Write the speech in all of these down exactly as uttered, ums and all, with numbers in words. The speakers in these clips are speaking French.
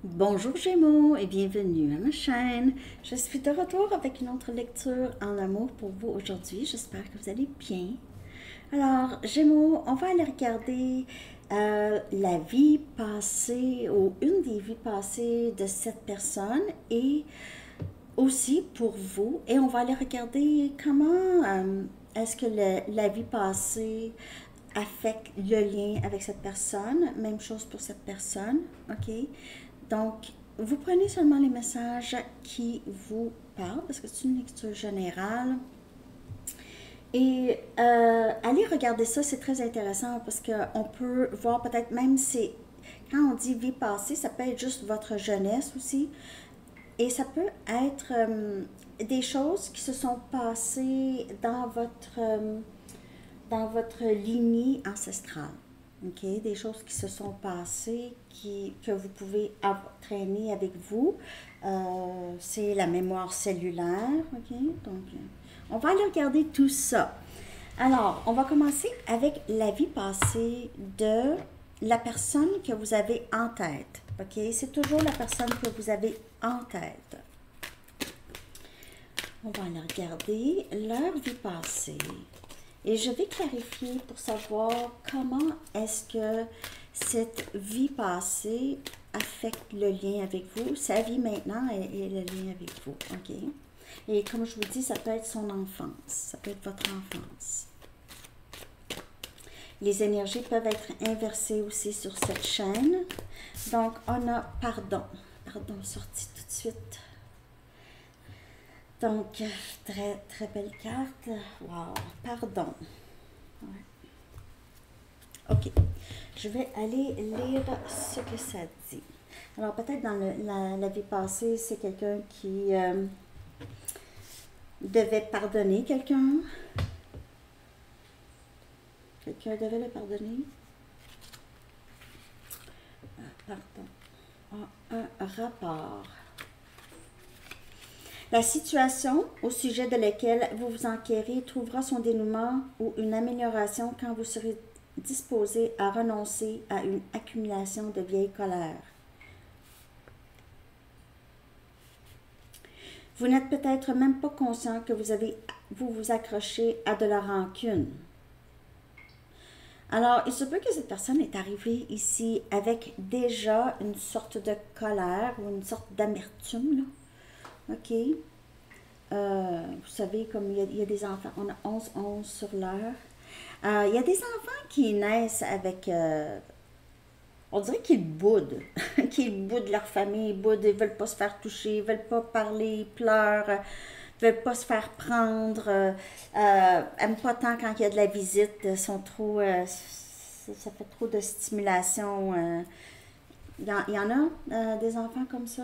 Bonjour Gémeaux et bienvenue à ma chaîne. Je suis de retour avec une autre lecture en amour pour vous aujourd'hui. J'espère que vous allez bien. Alors Gémeaux, on va aller regarder euh, la vie passée ou une des vies passées de cette personne et aussi pour vous. Et on va aller regarder comment euh, est-ce que le- la vie passée affecte le lien avec cette personne. Même chose pour cette personne, ok? Donc, vous prenez seulement les messages qui vous parlent, parce que c'est une lecture générale. Et euh, allez regarder ça, c'est très intéressant parce qu'on peut voir peut-être même c'est quand on dit vie passée, ça peut être juste votre jeunesse aussi. Et ça peut être euh, des choses qui se sont passées dans votre, euh, dans votre lignée ancestrale. OK? Des choses qui se sont passées, qui, que vous pouvez avoir, traîner avec vous. Euh, c'est la mémoire cellulaire. OK? Donc, euh, on va aller regarder tout ça. Alors, on va commencer avec la vie passée de la personne que vous avez en tête. OK? C'est toujours la personne que vous avez en tête. On va aller regarder leur vie passée. Et je vais clarifier pour savoir comment est-ce que cette vie passée affecte le lien avec vous, sa vie maintenant et, et le lien avec vous. OK? Et comme je vous dis, ça peut être son enfance, ça peut être votre enfance. Les énergies peuvent être inversées aussi sur cette chaîne. Donc, on a pardon. Pardon, sorti tout de suite. Donc, très, très belle carte. Wow, pardon. Ouais. OK. Je vais aller lire ce que ça dit. Alors, peut-être dans le, la, la vie passée, c'est quelqu'un qui euh, devait pardonner quelqu'un. Quelqu'un devait le pardonner. Ah, pardon. Ah, un rapport. La situation au sujet de laquelle vous vous enquérez trouvera son dénouement ou une amélioration quand vous serez disposé à renoncer à une accumulation de vieilles colères. Vous n'êtes peut-être même pas conscient que vous avez vous vous accrochez à de la rancune. Alors, il se peut que cette personne est arrivée ici avec déjà une sorte de colère ou une sorte d'amertume, là. OK. Euh, vous savez, comme il y, a, il y a des enfants, on a onze onze sur l'heure. Euh, il y a des enfants qui naissent avec, euh, on dirait qu'ils boudent, qu'ils boudent leur famille, ils boudent, ils veulent pas se faire toucher, ils veulent pas parler, ils pleurent, ils veulent pas se faire prendre, euh, euh, aiment pas tant quand il y a de la visite, ils sont trop, euh, ça fait trop de stimulation. Euh. Il, y en, il y en a euh, des enfants comme ça?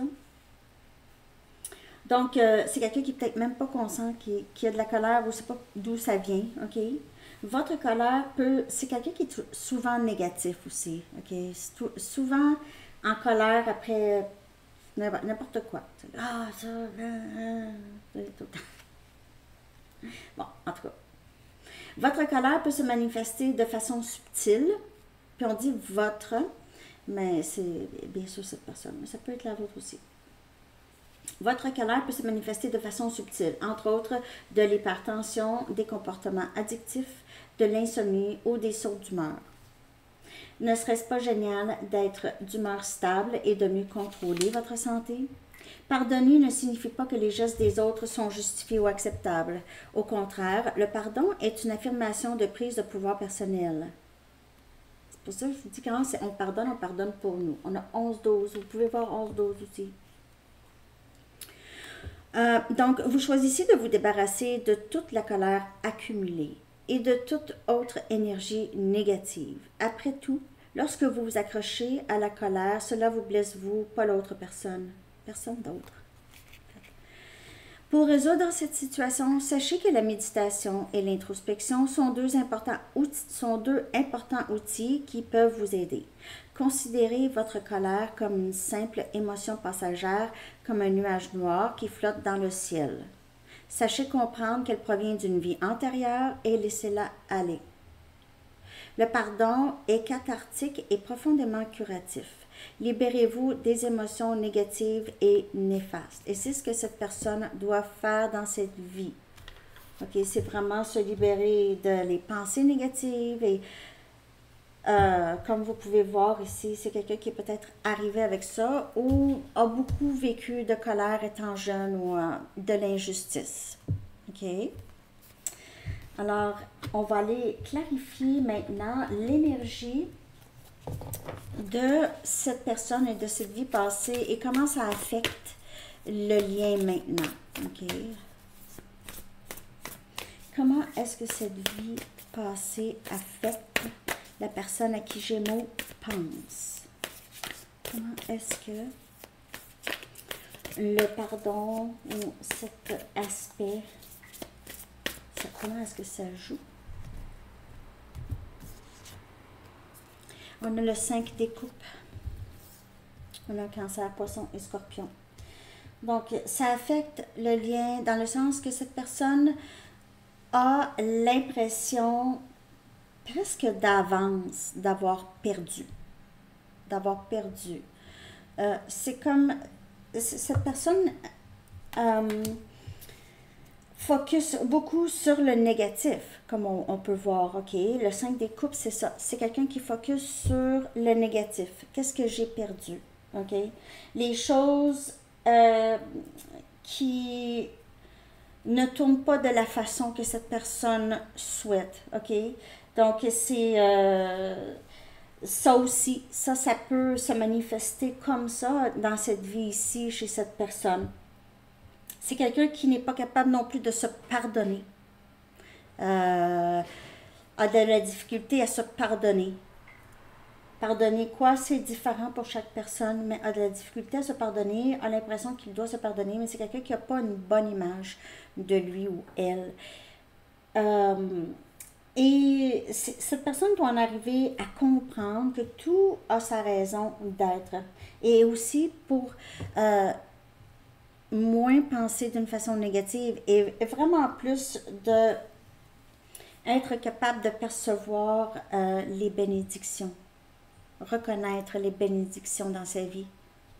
Donc, euh, c'est quelqu'un qui est peut-être même pas conscient qui, qui a de la colère ou ne sait pas d'où ça vient, OK? Votre colère peut... C'est quelqu'un qui est souvent négatif aussi, OK? Sou- souvent en colère après n'importe quoi. Ah, ça... euh, euh, tout le temps. Bon, en tout cas. Votre colère peut se manifester de façon subtile, puis on dit votre, mais c'est bien sûr cette personne, mais ça peut être la vôtre aussi. Votre colère peut se manifester de façon subtile, entre autres de l'hypertension, des comportements addictifs, de l'insomnie ou des sauts d'humeur. Ne serait-ce pas génial d'être d'humeur stable et de mieux contrôler votre santé? Pardonner ne signifie pas que les gestes des autres sont justifiés ou acceptables. Au contraire, le pardon est une affirmation de prise de pouvoir personnel. C'est pour ça que je vous dis quand on pardonne, on pardonne pour nous. On a onze doses, vous pouvez voir onze doses aussi. Euh, donc, vous choisissez de vous débarrasser de toute la colère accumulée et de toute autre énergie négative. Après tout, lorsque vous vous accrochez à la colère, cela vous blesse vous, pas l'autre personne. Personne d'autre. Pour résoudre cette situation, sachez que la méditation et l'introspection sont deux importants outils, sont deux importants outils qui peuvent vous aider. Considérez votre colère comme une simple émotion passagère, comme un nuage noir qui flotte dans le ciel. Sachez comprendre qu'elle provient d'une vie antérieure et laissez-la aller. Le pardon est cathartique et profondément curatif. Libérez-vous des émotions négatives et néfastes. Et c'est ce que cette personne doit faire dans cette vie. Ok, c'est vraiment se libérer de les pensées négatives et euh, comme vous pouvez voir ici, c'est quelqu'un qui est peut-être arrivé avec ça ou a beaucoup vécu de colère étant jeune ou euh, de l'injustice. Ok. Alors, on va aller clarifier maintenant l'énergie de cette personne et de cette vie passée et comment ça affecte le lien maintenant. Ok. Comment est-ce que cette vie passée affecte la personne à qui Gémeaux pense? Comment est-ce que le pardon ou cet aspect, ça, comment est-ce que ça joue? On a le cinq des coupes. On a Cancer, Poisson et Scorpion. Donc, ça affecte le lien dans le sens que cette personne a l'impression presque d'avance d'avoir perdu. D'avoir perdu. Euh, c'est comme cette personne euh, focus beaucoup sur le négatif, comme on, on peut voir. Ok, le cinq des coupes, c'est ça. C'est quelqu'un qui focus sur le négatif. Qu'est-ce que j'ai perdu? Ok, les choses euh, qui ne tourne pas de la façon que cette personne souhaite, ok? Donc, c'est euh, ça aussi, ça, ça peut se manifester comme ça dans cette vie ici, chez cette personne. C'est quelqu'un qui n'est pas capable non plus de se pardonner, euh, a de la difficulté à se pardonner. Pardonner quoi? C'est différent pour chaque personne, mais a de la difficulté à se pardonner, a l'impression qu'il doit se pardonner, mais c'est quelqu'un qui n'a pas une bonne image de lui ou elle. Euh, et cette personne doit en arriver à comprendre que tout a sa raison d'être. Et aussi pour euh, moins penser d'une façon négative et vraiment plus de être capable de percevoir euh, les bénédictions. Reconnaître les bénédictions dans sa vie.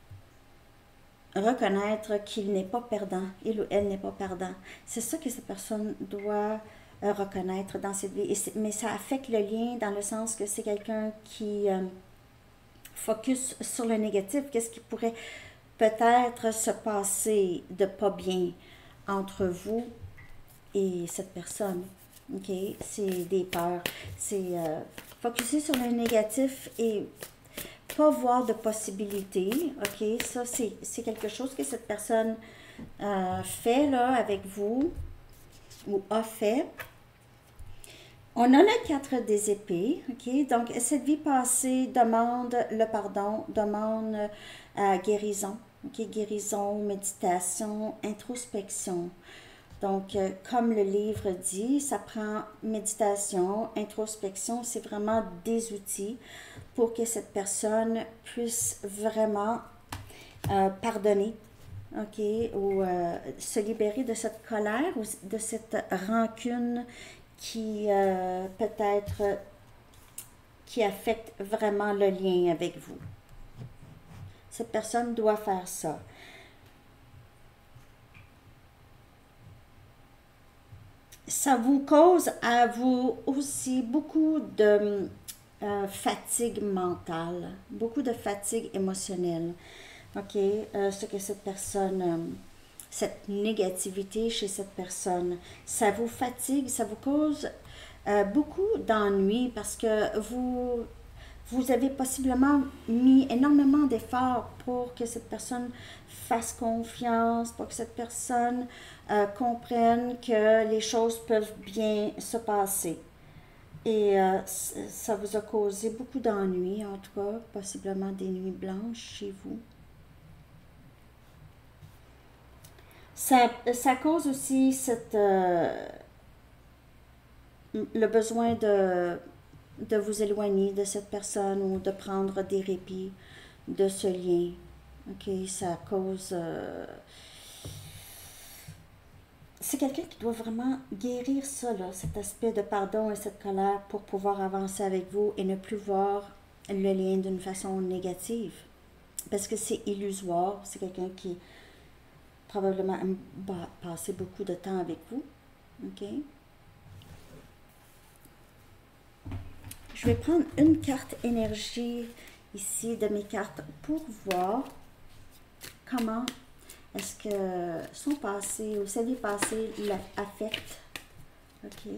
Reconnaître qu'il n'est pas perdant, il ou elle n'est pas perdant. C'est ça que cette personne doit euh, reconnaître dans cette vie. Et mais ça affecte le lien dans le sens que c'est quelqu'un qui euh, focus sur le négatif. Qu'est-ce qui pourrait peut-être se passer de pas bien entre vous et cette personne. Ok, c'est des peurs. C'est euh, focuser sur le négatif et pas voir de possibilités. Ok, ça c'est quelque chose que cette personne euh, fait là avec vous ou a fait. On a le quatre des épées. Ok, donc cette vie passée demande le pardon, demande euh, guérison. Ok, guérison, méditation, introspection. Donc, euh, comme le livre dit, ça prend méditation, introspection, c'est vraiment des outils pour que cette personne puisse vraiment euh, pardonner, ok, ou euh, se libérer de cette colère ou de cette rancune qui euh, peut-être qui affecte vraiment le lien avec vous. Cette personne doit faire ça. Ça vous cause à vous aussi beaucoup de euh, fatigue mentale, beaucoup de fatigue émotionnelle. Ok, euh, ce que cette personne, euh, cette négativité chez cette personne, ça vous fatigue, ça vous cause euh, beaucoup d'ennui parce que vous, vous avez possiblement mis énormément d'efforts pour que cette personne fasse confiance, pour que cette personne euh, comprenne que les choses peuvent bien se passer. Et euh, ça vous a causé beaucoup d'ennuis, en tout cas, possiblement des nuits blanches chez vous. Ça, ça cause aussi cette, euh, le besoin de, de vous éloigner de cette personne ou de prendre des répits de ce lien. Ok, ça cause... Euh, c'est quelqu'un qui doit vraiment guérir ça, là, cet aspect de pardon et cette colère pour pouvoir avancer avec vous et ne plus voir le lien d'une façon négative. parce que c'est illusoire. C'est quelqu'un qui probablement aime passer beaucoup de temps avec vous. OK? Je vais prendre une carte énergie ici de mes cartes pour voir comment est-ce que son passé ou sa vie passée l'affecte. OK?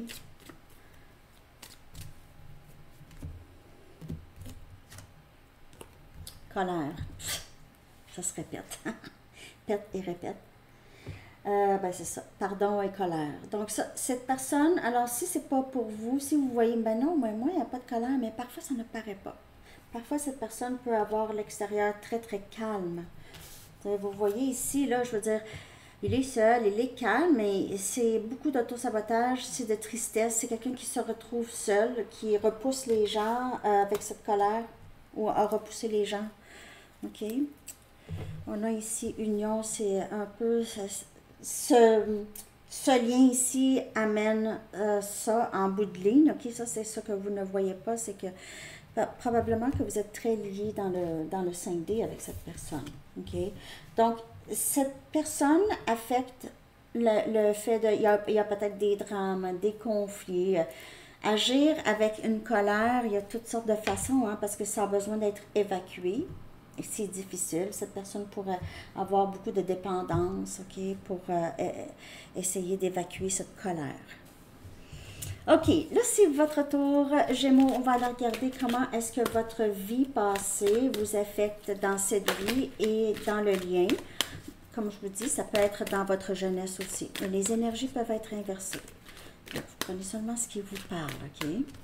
Colère. Ça se répète. Pète et répète. Euh, ben c'est ça. Pardon et colère. Donc, ça, cette personne, alors si c'est pas pour vous, si vous voyez, ben non, moi, moi, il n'y a pas de colère, mais parfois ça ne paraît pas. Parfois, cette personne peut avoir l'extérieur très, très calme. Vous voyez ici, là, je veux dire, il est seul, il est calme, mais c'est beaucoup d'autosabotage, c'est de tristesse. C'est quelqu'un qui se retrouve seul, qui repousse les gens euh, avec cette colère ou a repoussé les gens. OK? On a ici union, c'est un peu... Ce, ce lien ici amène euh, ça en bout de ligne. OK? Ça, c'est ça que vous ne voyez pas, c'est que probablement que vous êtes très lié dans le, dans le cinq D avec cette personne. OK? Donc, cette personne affecte le, le fait de... Il y a, il y a peut-être des drames, des conflits. Agir avec une colère, il y a toutes sortes de façons, hein, parce que ça a besoin d'être évacué. Et c'est difficile. Cette personne pourrait avoir beaucoup de dépendance, OK, pour euh, essayer d'évacuer cette colère. OK, là, c'est votre tour, Gémeaux. On va aller regarder comment est-ce que votre vie passée vous affecte dans cette vie et dans le lien. Comme je vous dis, ça peut être dans votre jeunesse aussi. Les énergies peuvent être inversées. Donc, vous prenez seulement ce qui vous parle, OK?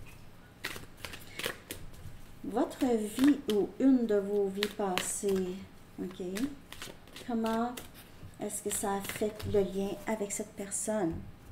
Votre vie ou une de vos vies passées, OK? Comment est-ce que ça affecte le lien avec cette personne?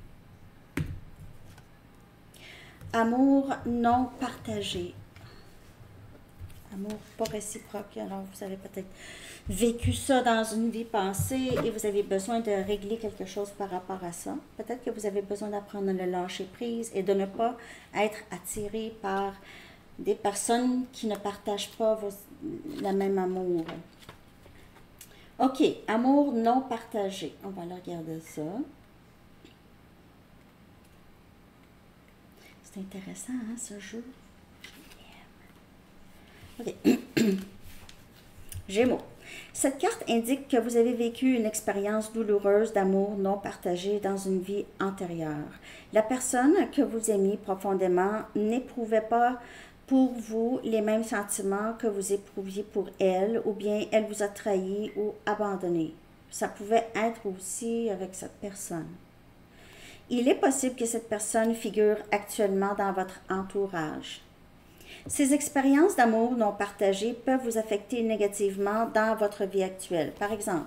Amour non partagé. Amour pas réciproque. Alors, vous avez peut-être vécu ça dans une vie passée et vous avez besoin de régler quelque chose par rapport à ça. Peut-être que vous avez besoin d'apprendre à le lâcher prise et de ne pas être attiré par des personnes qui ne partagent pas vos, le même amour. OK, amour non partagé. On va aller regarder ça. C'est intéressant, hein, ce jeu. OK. Gémeaux. Cette carte indique que vous avez vécu une expérience douloureuse d'amour non partagé dans une vie antérieure. La personne que vous aimiez profondément n'éprouvait pas pour vous les mêmes sentiments que vous éprouviez pour elle, ou bien elle vous a trahi ou abandonné. Ça pouvait être aussi avec cette personne. Il est possible que cette personne figure actuellement dans votre entourage. Ces expériences d'amour non partagées peuvent vous affecter négativement dans votre vie actuelle. Par exemple,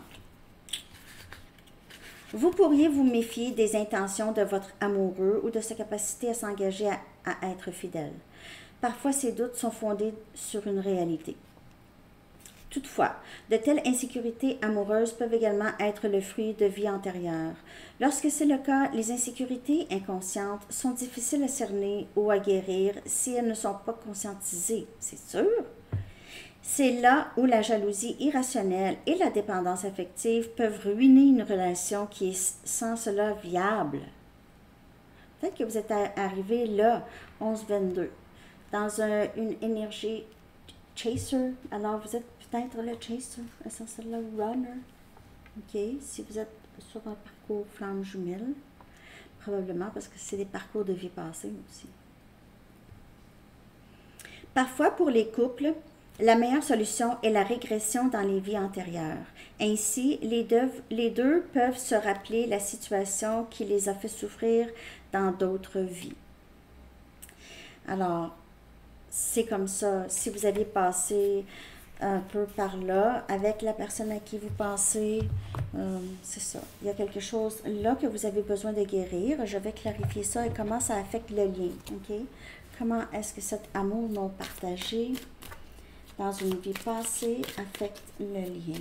vous pourriez vous méfier des intentions de votre amoureux ou de sa capacité à s'engager à, à être fidèle. Parfois, ces doutes sont fondés sur une réalité. Toutefois, de telles insécurités amoureuses peuvent également être le fruit de vies antérieures. Lorsque c'est le cas, les insécurités inconscientes sont difficiles à cerner ou à guérir si elles ne sont pas conscientisées, c'est sûr. C'est là où la jalousie irrationnelle et la dépendance affective peuvent ruiner une relation qui est sans cela viable. Peut-être que vous êtes arrivé là, onze vingt-deux, dans un, une énergie chaser. Alors, vous êtes peut-être le chaser, essentiellement le runner. OK? Si vous êtes sur un parcours flamme jumelle, probablement parce que c'est des parcours de vie passée aussi. Parfois, pour les couples, la meilleure solution est la régression dans les vies antérieures. Ainsi, les deux, les deux peuvent se rappeler la situation qui les a fait souffrir dans d'autres vies. Alors, c'est comme ça. Si vous avez passé un peu par là avec la personne à qui vous pensez, euh, c'est ça. Il y a quelque chose là que vous avez besoin de guérir. Je vais clarifier ça et comment ça affecte le lien. OK? Comment est-ce que cet amour non partagé dans une vie passée affecte le lien?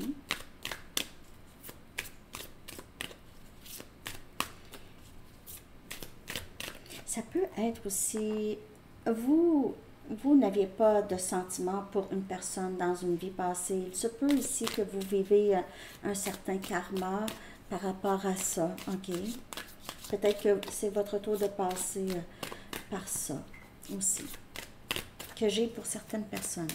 Ça peut être aussi, vous, vous n'aviez pas de sentiment pour une personne dans une vie passée. Il se peut ici que vous vivez un certain karma par rapport à ça, ok? Peut-être que c'est votre tour de passer par ça aussi, que j'ai pour certaines personnes.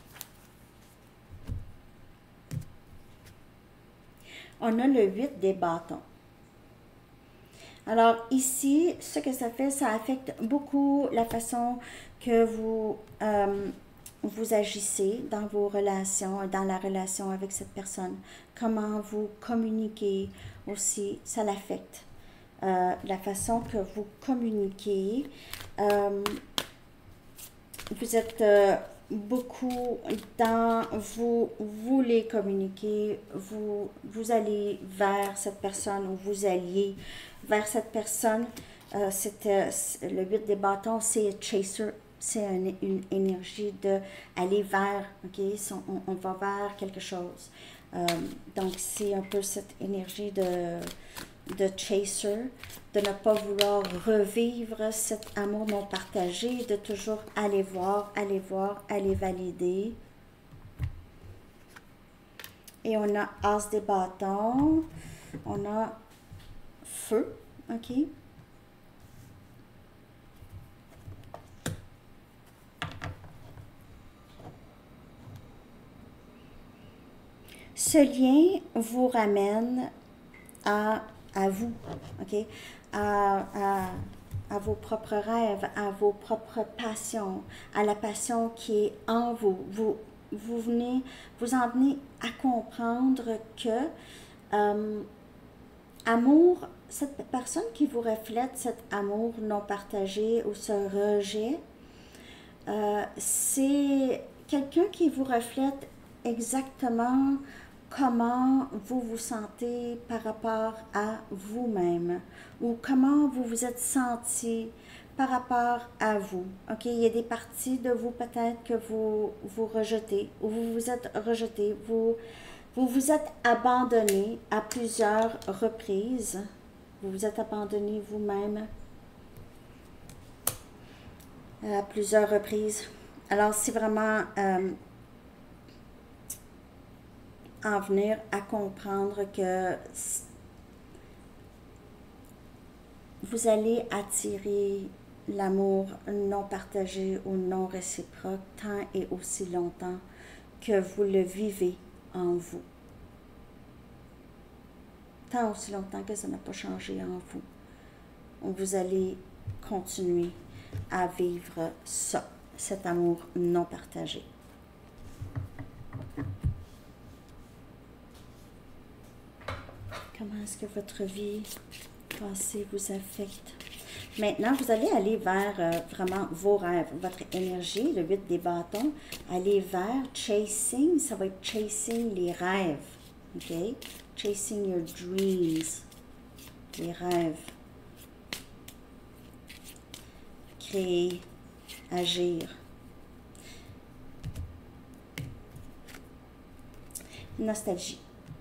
On a le huit des bâtons. Alors ici, ce que ça fait, ça affecte beaucoup la façon que vous, euh, vous agissez dans vos relations, dans la relation avec cette personne. Comment vous communiquez aussi, ça l'affecte. Euh, la façon que vous communiquez, euh, vous êtes euh, beaucoup dans, vous voulez communiquer, vous, vous allez vers cette personne ou vous alliez vers cette personne. Euh, c'était le huit des bâtons, c'est chaser, c'est une, une énergie de aller vers, ok, on, on va vers quelque chose. Euh, donc c'est un peu cette énergie de de chaser, de ne pas vouloir revivre cet amour non partagé, de toujours aller voir, aller voir, aller valider. Et on a As des bâtons, on a Feu, ok? Ce lien vous ramène à à vous, ok, à, à, à vos propres rêves, à vos propres passions, à la passion qui est en vous. Vous, vous venez, vous en venez à comprendre que euh, amour, cette personne qui vous reflète cet amour non partagé ou ce rejet, euh, c'est quelqu'un qui vous reflète exactement comment vous vous sentez par rapport à vous-même ou comment vous vous êtes senti par rapport à vous. Ok, il y a des parties de vous peut-être que vous vous rejetez ou vous vous êtes rejeté, vous vous vous êtes abandonné à plusieurs reprises. Vous vous êtes abandonné vous-même à plusieurs reprises. Alors c'est vraiment euh, en venir à comprendre que vous allez attirer l'amour non partagé ou non réciproque tant et aussi longtemps que vous le vivez en vous. Tant aussi longtemps que ça n'a pas changé en vous. Vous allez continuer à vivre ça, cet amour non partagé. Comment est-ce que votre vie passée vous affecte? Maintenant, vous allez aller vers euh, vraiment vos rêves, votre énergie, le huit des bâtons. Aller vers chasing, ça va être chasing les rêves, ok? Chasing your dreams, les rêves. Créer, agir. Nostalgie.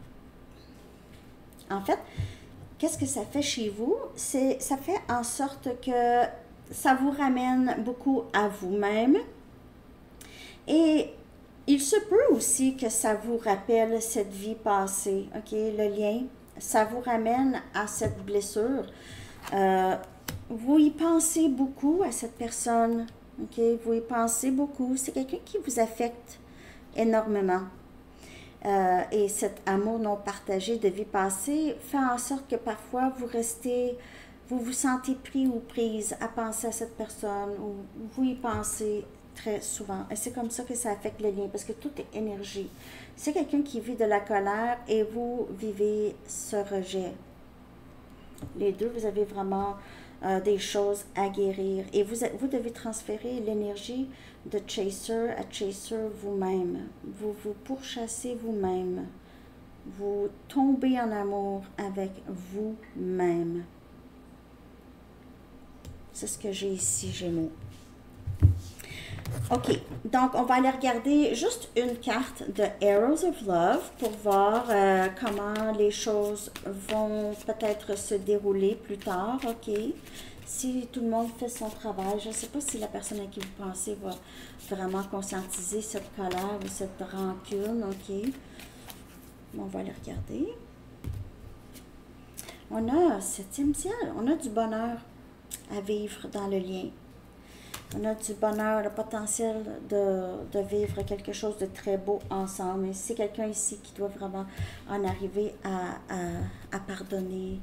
En fait, qu'est-ce que ça fait chez vous? C'est, ça fait en sorte que ça vous ramène beaucoup à vous-même. Et il se peut aussi que ça vous rappelle cette vie passée, ok? Le lien, ça vous ramène à cette blessure. Euh, vous y pensez beaucoup à cette personne, ok? Vous y pensez beaucoup. C'est quelqu'un qui vous affecte énormément. Euh, et cet amour non partagé de vie passée fait en sorte que parfois vous restez, vous vous sentez pris ou prise à penser à cette personne ou vous y pensez très souvent. Et c'est comme ça que ça affecte le lien parce que tout est énergie. C'est quelqu'un qui vit de la colère et vous vivez ce rejet. Les deux, vous avez vraiment euh, des choses à guérir et vous, vous devez transférer l'énergie de chaser à chaser vous-même. Vous vous pourchassez vous-même. Vous tombez en amour avec vous-même. C'est ce que j'ai ici, Gémeaux. Ok, donc on va aller regarder juste une carte de Arrows of Love pour voir euh, comment les choses vont peut-être se dérouler plus tard, ok? si tout le monde fait son travail, je ne sais pas si la personne à qui vous pensez va vraiment conscientiser cette colère ou cette rancune, ok? On va aller regarder. On a septième ciel, on a du bonheur à vivre dans le lien. On a du bonheur, le potentiel de, de vivre quelque chose de très beau ensemble. Et c'est quelqu'un ici qui doit vraiment en arriver à, à, à pardonner,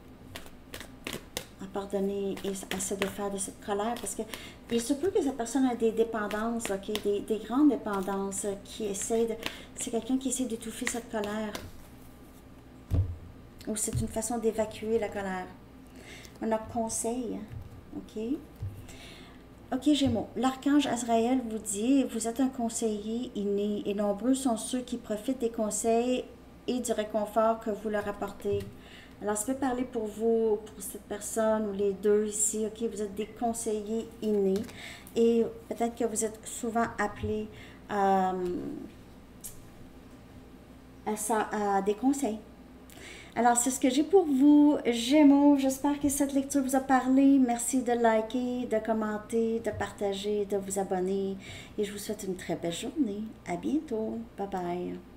à pardonner et à se défaire de cette colère. Parce que il se peut que cette personne a des dépendances, ok, des, des grandes dépendances qui essaient de... C'est quelqu'un qui essaie d'étouffer cette colère. Ou c'est une façon d'évacuer la colère. On a conseil, ok? Ok, Gémeaux, l'archange Azraël vous dit, vous êtes un conseiller inné et nombreux sont ceux qui profitent des conseils et du réconfort que vous leur apportez. Alors, ça peut parler pour vous, pour cette personne ou les deux ici, ok, vous êtes des conseillers innés et peut-être que vous êtes souvent appelés à, à, ça, à des conseils. Alors, c'est ce que j'ai pour vous, Gémeaux. J'espère que cette lecture vous a parlé. Merci de liker, de commenter, de partager, de vous abonner. Et je vous souhaite une très belle journée. À bientôt. Bye bye.